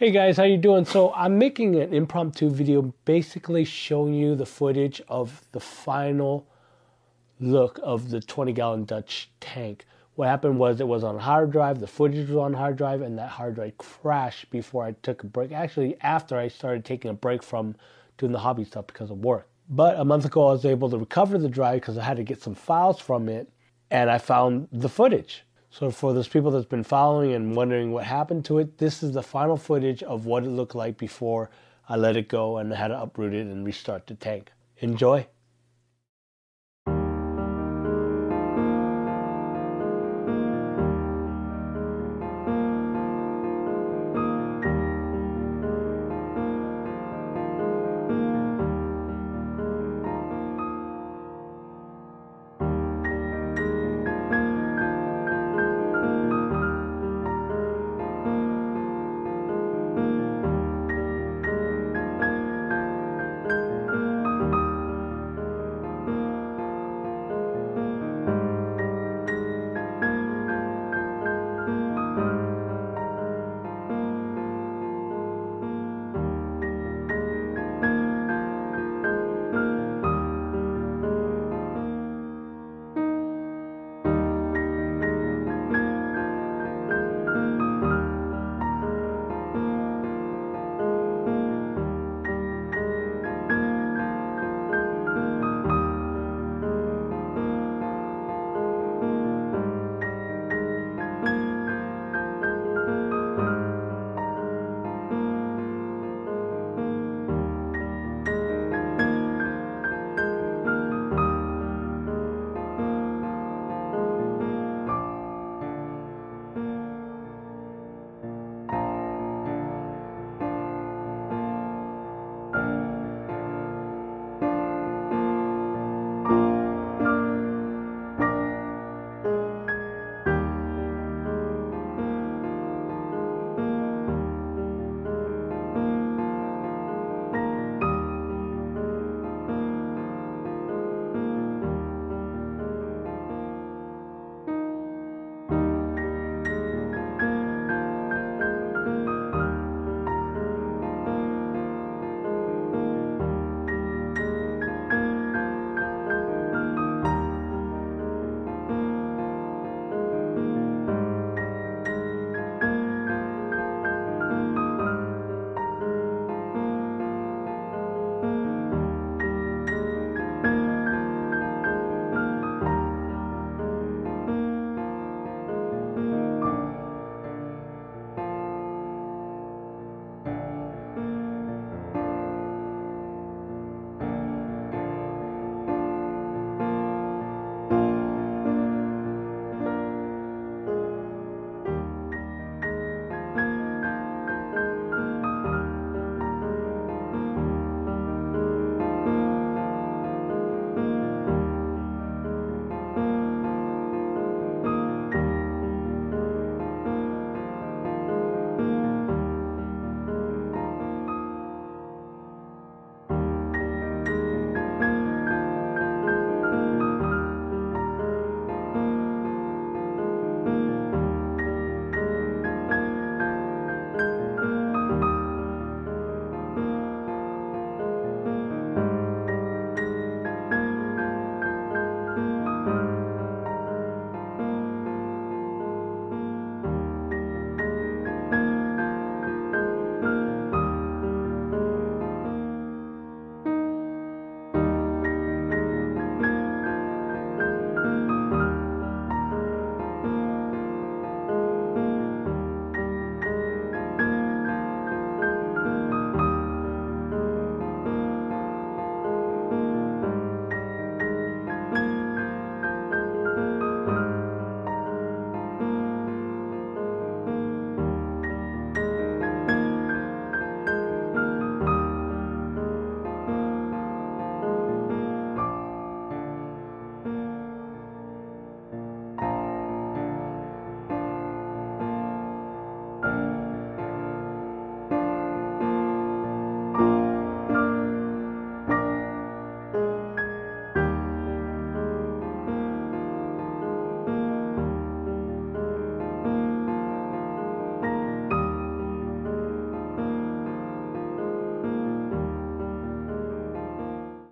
Hey guys, how you doing? So I'm making an impromptu video basically showing you the footage of the final look of the 20-gallon Dutch tank. What happened was it was on hard drive, the footage was on hard drive, and that hard drive crashed before I took a break. Actually, after I started taking a break from doing the hobby stuff because of work. But a month ago I was able to recover the drive because I had to get some files from it, and I found the footage. So for those people that's been following and wondering what happened to it, this is the final footage of what it looked like before I let it go and I had to uproot it and restart the tank. Enjoy.